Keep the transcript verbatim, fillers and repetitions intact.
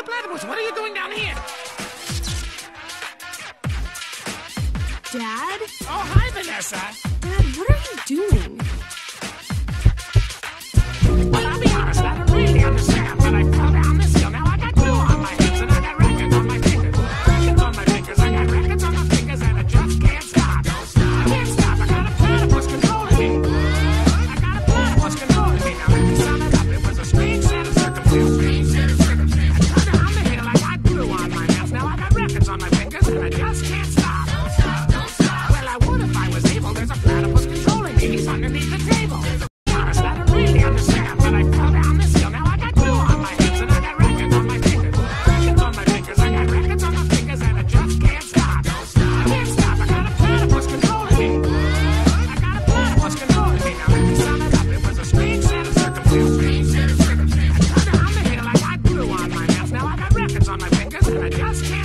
Platypus, what are you doing down here? Dad? Oh, hi, Vanessa. Dad, what are you doing? Well, I'll be honest, I don't really understand. When I fell down this hill, now I got glue on my hands and I got records on my fingers. Records on my fingers, I got records on my fingers and I just can't stop. I can't stop, I got a platypus controlling me. I got a platypus controlling me. Now let me sum it up, it was a strange set of circumstances. I fell down the hill, I got glue on my hands. Now I got records on my fingers and I just can't stop. Well, I would if I was able. There's a platypus controlling me. He's underneath the table. Honest, I don't really understand. When I fell down this hill, now I got glue on my hands and I got records on my fingers. Records on my fingers, I got records on my fingers and I just can't stop. I can't stop, I got a platypus controlling me. I got a platypus controlling me. Now let me sum it up, it was a strange set of circumstances. I fell down the hill, I got glue on my hands. Now I got records on my fingers and I just can't